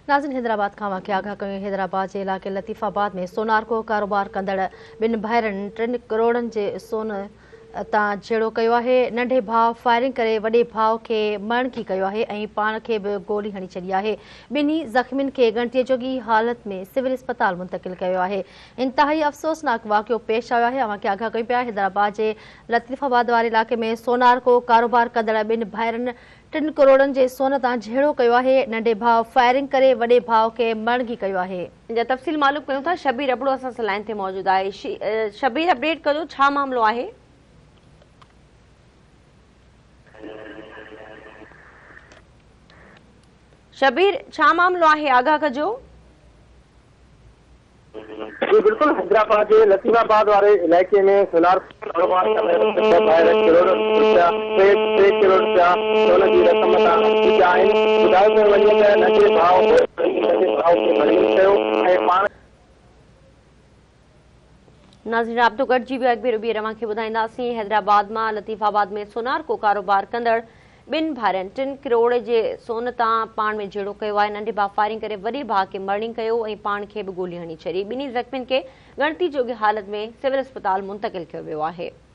नाज़रीन, हैदराबाद खां वाक़िआ आगाह कयूं। हैदराबाद जे इलाक़े लतीफ़ाबाद में सोनार को कारोबार कंदड़ ॿिनि भाइरनि 3 करोड़नि जे सोन तां झेड़ो कयो आहे। नंढे भाउ फायरिंग करे वॾे भाउ खे मरणगी कयो आहे ऐं पाण खे बि गोली हणी छॾी आहे। ॿिन्ही ज़ख़्मियुनि खे ॻणतीअ जोगी हालत में सिविल अस्पताल मुंतक़िल कयो आहे। इंतहाई अफ़सोसनाक वाक़िओ पेश आयो आहे। अवां खे आगाह कयूं पिया। हैदराबाद जे लतीफ़ाबाद वारे इलाक़े में सोनार को कारोबार कंदड़ ॿिनि भाइरनि 3 करोड़नि जे सोन तां झेड़ो कयो आहे। नंढे भाउ फायरिंग करे वॾे भाउ खे मरणगी कयो आहे। इन तफ़सील मालूम कयूं था। शबीर अबड़ो असां सां लाइन ते मौजूद आहे। शबीर, अपडेट कजो, छा मामलो आहे? शबीर, छा मामलो आहे, आगाह कजो। जी बिल्कुल, हैदराबाद के लतीफाबाद वाले इलाके में सोनार कारोबार कर रहे करोड़ रुपया 3 करोड़ रुपया सोने की रकम ॿुधायो पियो वञे त नंढे भाउ खे मरीज़ कयो ऐं पाण। नाज़रीन, राब्तो गॾिजी वियो। अॻु भेरो ॿीहर अव्हांखे ॿुधाईंदासीं। हैदराबाद मां लतीफ़ाबाद में सोनार को कारोबार कंदड़ ॿिनि भाइरनि 3 करोड़ जे सोन तां पाण में झेड़ो कयो आहे। नंढे भाउ फायरिंग करे वॾे भाउ खे मरणी कयो ऐं पाण खे बि गोली हणी छॾी। ॿिन्ही ज़ख़्मियुनि खे ॻणती जोगी हालत में सिविल अस्पताल मुंतक़िल कयो वियो आहे।